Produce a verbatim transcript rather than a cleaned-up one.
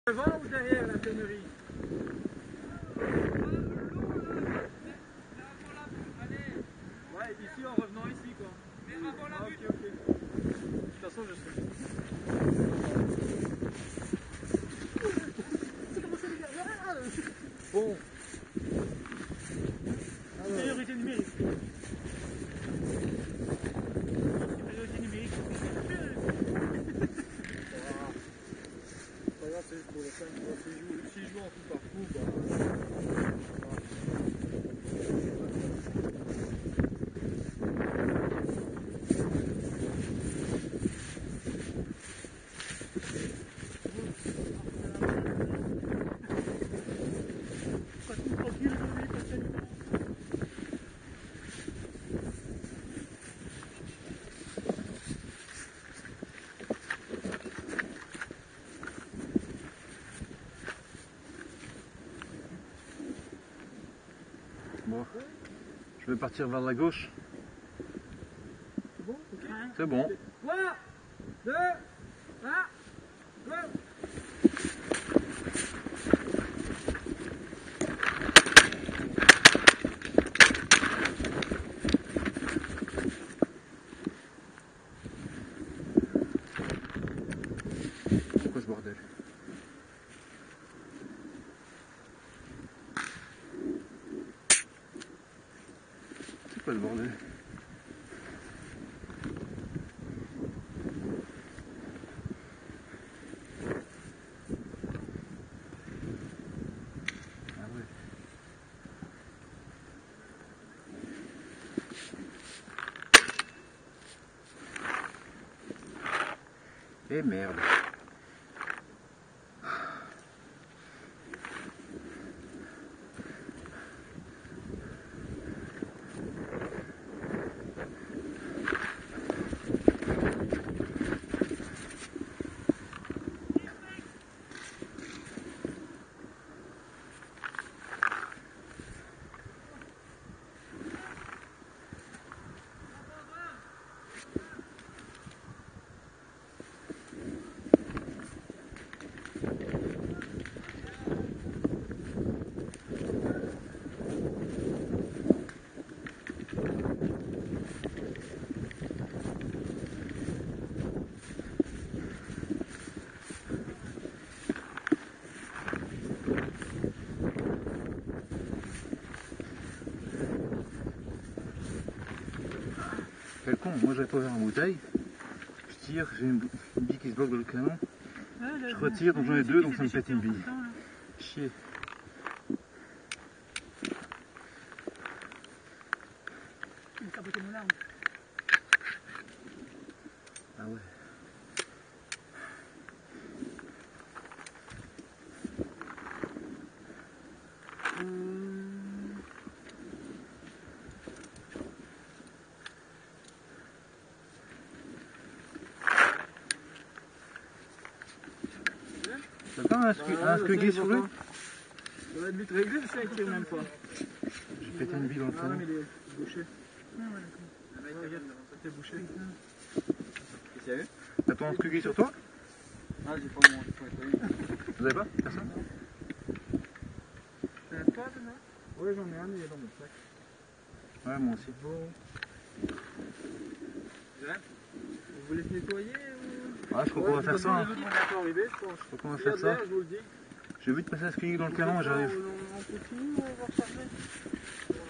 Devant ou derrière la connerie? Ouais, ici en revenant ici quoi. Mais avant la butte. Ok, ok. De toute façon, je sais. Bon. Priorité numérique. Priorité numérique. Pas grave, c'est juste pour le fun. Si je joue en coup par coup, bah. Bon, je vais partir vers la gauche. C'est bon? Ok. C'est bon. trois, deux, un, go! Pourquoi ce bordel? C'est quoi le bordel? Ah ouais. Eh merde. Quel con, moi j'avais pas ouvert une bouteille, je tire, j'ai une, une bille qui se bloque dans le canon, je retire, donc j'en ai deux, donc ça me pète une bille. Chier. Il a saboté mon arme. Ah ouais. T'as pas un, scu un squiggy sur lui? Ça va être vite réglé, ça, il tire même pas. J'ai pété une bille dans le Ah canon. mais il est bouché. Ah ouais, d'accord. Regarde, c'était bouché. T'es sérieux? T'as ton squiggy sur toi? Ah, j'ai pas mon téléphone. Vous avez pas? Personne? T'as un pas dedans? Ouais, j'en ai un, il est dans mon sac. Ouais, moi aussi. Bon. Vous voulez se nettoyer ou... Ouais, je crois qu'on va faire ça. Hein. Les autres vont bientôt arriver, je pense. Je crois qu'on va Il y a faire de ça. l'air, je vous le dis. J'ai vu de passer un squiggy dans le canon et j'arrive. On continue, on va recharger.